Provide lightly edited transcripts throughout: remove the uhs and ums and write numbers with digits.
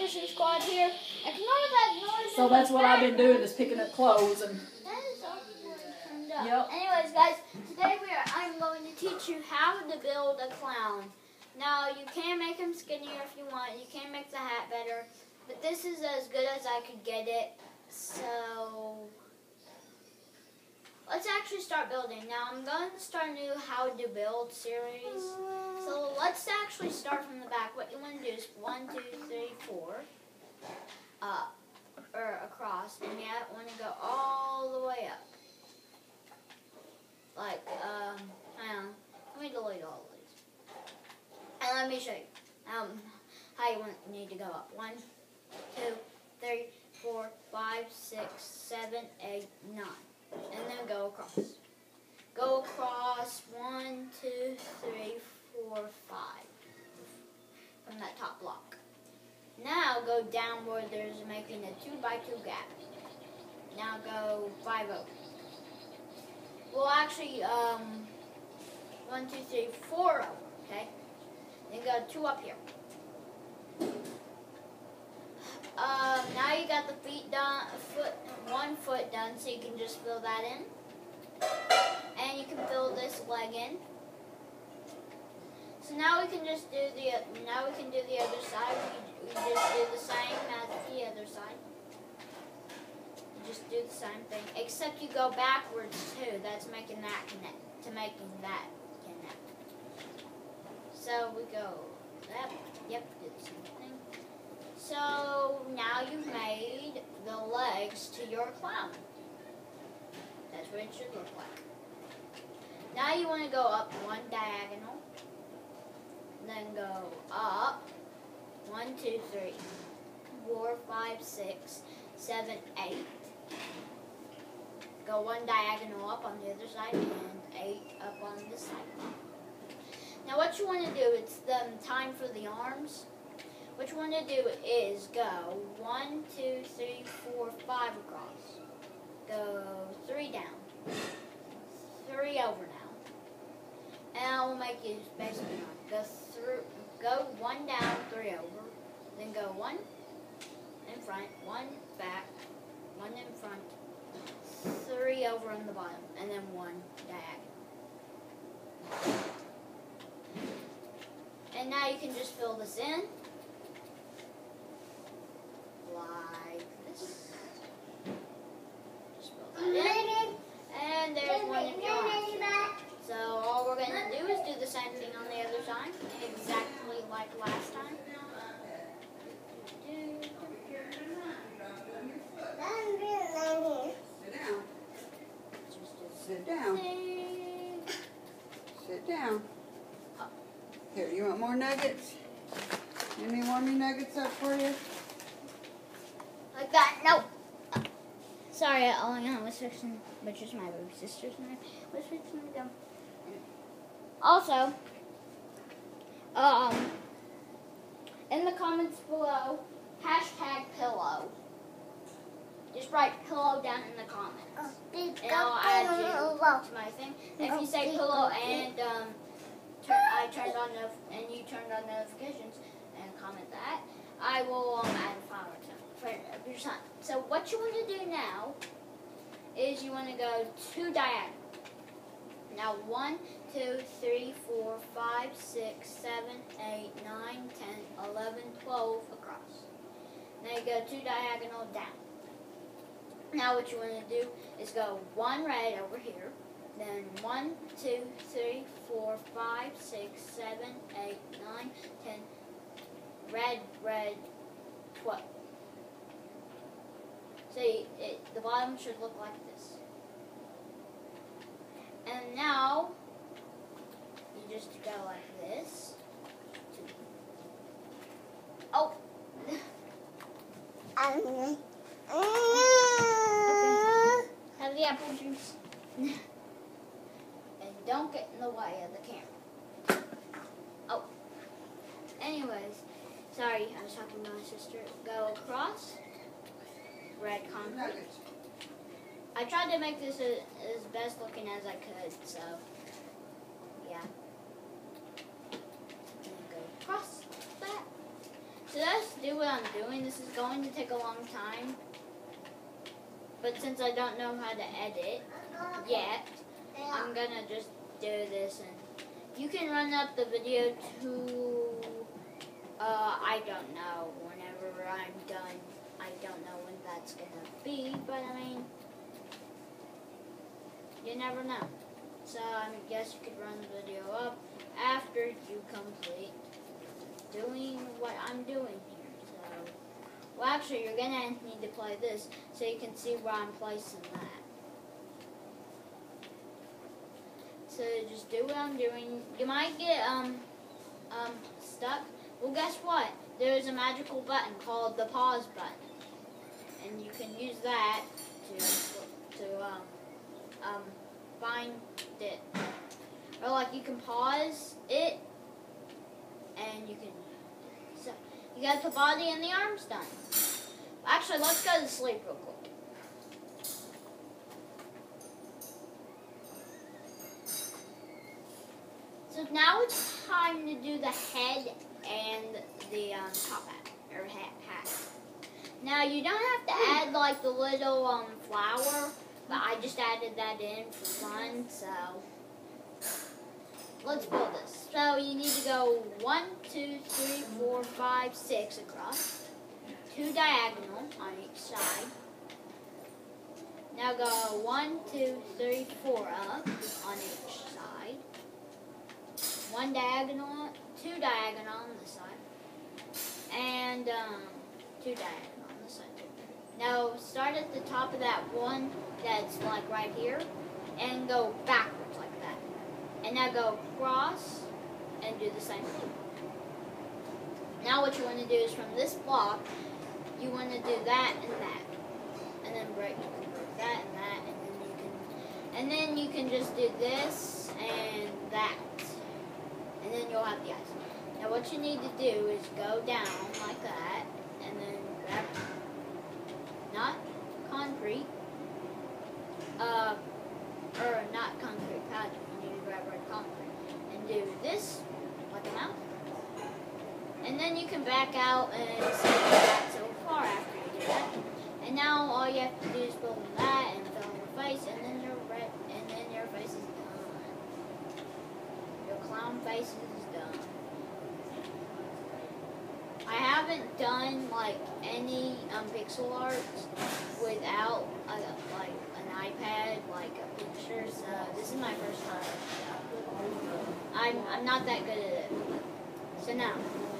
demolition squad here. Ignore that noise. So that's what I've been doing, is picking up clothes and. That is also turned up. Yep. Anyways, guys, today I'm going to teach you how to build a clown. Now, you can make him skinnier if you want. You can make the hat better, but this is as good as I could get it. So let's actually start building. Now, I'm going to start a new How to Build series. So let's actually start from the back. What you want to do is 1, 2, 3, 4, up or across, and you want to go all the way up. Like, hang on. Let me delete all of these. And let me show you how you need to go up. 1, 2, 3, 4, 5, 6, 7, 8, 9. And then go across. Go across 1, 2, 3, 4, 5. From that top block. Now go down where there's making a 2 by 2 gap. Now go 5 over. Well, actually, 1, 2, 3, 4 over, okay? Then go 2 up here. Now you got the feet done, 1 foot done, so you can just fill that in. And you can fill this leg in. So now we can just do the other side. We just do the same as the other side. Just do the same thing, except you go backwards too. That's making that connect, to making that connect. So we go that way. Yep, do the same thing. So now you've made the legs to your clown. That's what it should look like. Now you want to go up 1 diagonal, then go up 1, 2, 3, 4, 5, 6, 7, 8. Go 1 diagonal up on the other side and 8 up on this side. Now what you want to do, it's the time for the arms. What you want to do is go 1, 2, 3, 4, 5 across. Go 3 down. 3 over now. And I will make you basically go 1 down, 3 over. Then go 1 in front, 1 back, 1 in front, 3 over on the bottom, and then 1 diagonal. And now you can just fill this in. Like this. Just fill that in. And there's 1 in your arm. So all we're going to do is do the same thing on the other side, exactly like last time. Sit down. Sit down. Here, you want more nuggets? Any warmy nuggets up for you? Like that? No. Sorry, all I know was fixing, which is my baby sister's knife, was fixing to go. Also, in the comments below, #pillow. Just write pillow down in the comments, and I'll add you to my thing. If you say pillow and you turned on notifications and comment that, I will add a flower for your son. So what you want to do now is you want to go 2 diagonal. Now 1, 2, 3, 4, 5, 6, 7, 8, 9, 10, 11, 12 across. Now you go 2 diagonal down. Now what you want to do is go 1 red over here, then 1, 2, 3, 4, 5, 6, 7, 8, 9, 10, red, 12. See, the bottom should look like this. And now, you just go like this. Oh! Okay. Have the apple juice. And don't get in the way of the camera. Oh. Anyways, sorry, I was talking to my sister. Go across. Red concrete. I tried to make this as best looking as I could, so yeah. And then go across that. So let's do do what I'm doing. This is going to take a long time. But since I don't know how to edit yet, I'm going to just do this. And you can run up the video to, I don't know, whenever I'm done. I don't know when that's going to be, but I mean, you never know. So I guess you could run the video up after you complete doing what I'm doing here. So, well, actually, you're gonna need to play this so you can see where I'm placing that. So just do what I'm doing. You might get stuck. Well, guess what? There's a magical button called the pause button, and you can use that to find it. Or like you can pause it, and you can. So you got the body and the arms done. Actually, let's go to sleep real quick. So now it's time to do the head and the top hat or hat. Now you don't have to add like the little flower, but I just added that in for fun. So let's build this. So you need to go 1, 2, 3, 4, 5, 6 across. 2 diagonal on each side. Now go 1, 2, 3, 4 up on each side. 1 diagonal, 2 diagonal on this side, and 2 diagonal on this side too. Now start at the top of that one that's like right here, and go backwards like that. And now go across and do the same thing. Now what you want to do is from this block, you want to do that and that, and then break that and that, and then you can just do this and that. And then you'll have the ice. Now what you need to do is go down like that, and then grab, not concrete, or not concrete pad, you need to grab red concrete, and do this, like a mouth. And then you can back out and see that so far after you do that. And now all you have to do is fill in that and fill in your face, and then your face is done. Your clown face is done. I haven't done like any pixel art without like an iPad, like a picture. So this is my first time. I'm not that good at it. So now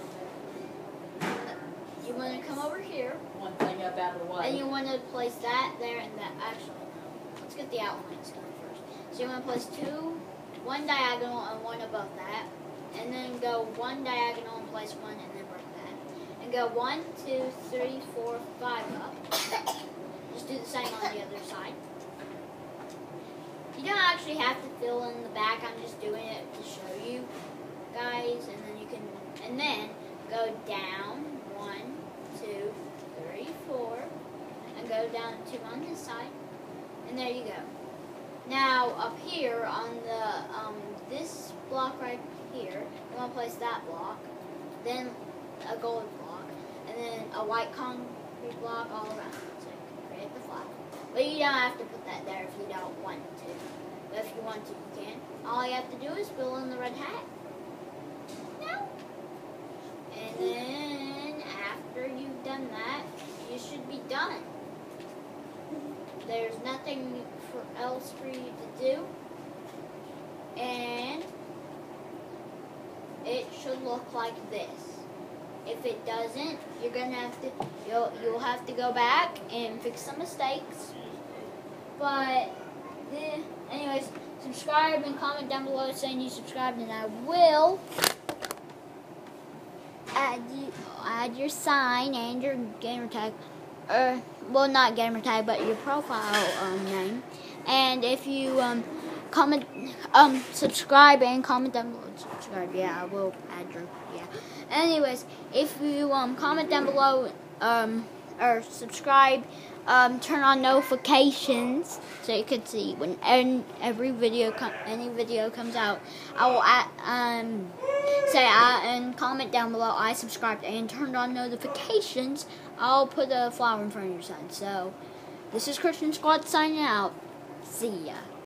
you want to come over here. One thing up out of the way. And you want to place that there and that. Actually, no. Let's get the outlines done first. So you want to place 1 diagonal and 1 above that. And then go 1 diagonal and place 1 and then break that. And go 1, 2, 3, 4, 5 up. Just do the same on the other side. You don't actually have to fill in the back. I'm just doing it to show you guys. And then you can, and then go down 1, 2, 3, 4, and go down 2 on this side, and there you go. Now up here on the this block right here, you want to place that block, then a gold block, and then a white concrete block all around, so you can create the flag. But you don't have to put that there if you don't want to. But if you want to, you can. All you have to do is fill in the red hat. Now, and then after you've done that, you should be done. There's nothing else for you to do, and it should look like this. If it doesn't, you're gonna have to you'll have to go back and fix some mistakes. But anyways, subscribe and comment down below saying you subscribed, and I will add your sign and your gamer tag, well, not gamer tag, but your profile name. And if you comment, subscribe and comment down below. Subscribe, yeah, I will add your, yeah. Anyways, if you comment down below or subscribe. Turn on notifications so you can see when any video comes out. I will say and comment down below I subscribed and turned on notifications. I'll put a flower in front of your son. So this is Christian Squad signing out. See ya.